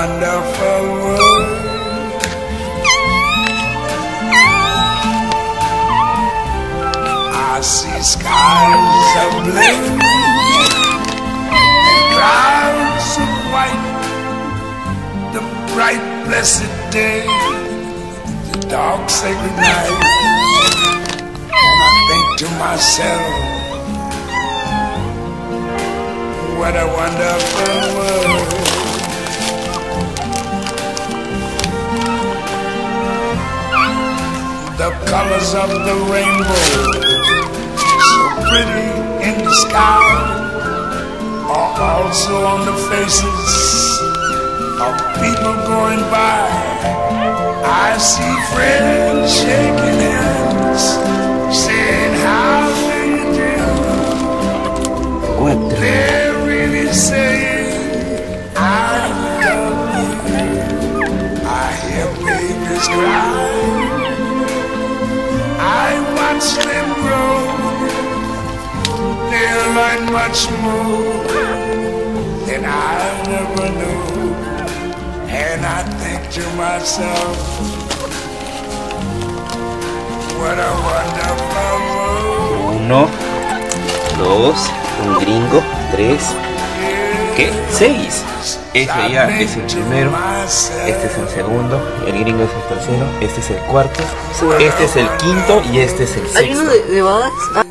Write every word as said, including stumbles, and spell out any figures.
wonderful world. I see skies of blue and clouds of white, the bright blessed day, the dark sacred night. And I think to myself, what a wonderful world. The colors of the rainbow, so pretty in the sky, are also on the faces of people going by. I see friends shaking hands, saying how do you do. They're really saying I love you. I hear babies cry, I watch them grow. They'll learn much more than I never knew. And I think to myself, what a wonderful world. Uno, dos, un gringo, tres, ¿qué? Seis. Este ya es el primero, este es el segundo, el gringo es el tercero, este es el cuarto, este es el quinto y este es el sexto. ¿Hay uno de, de bodas?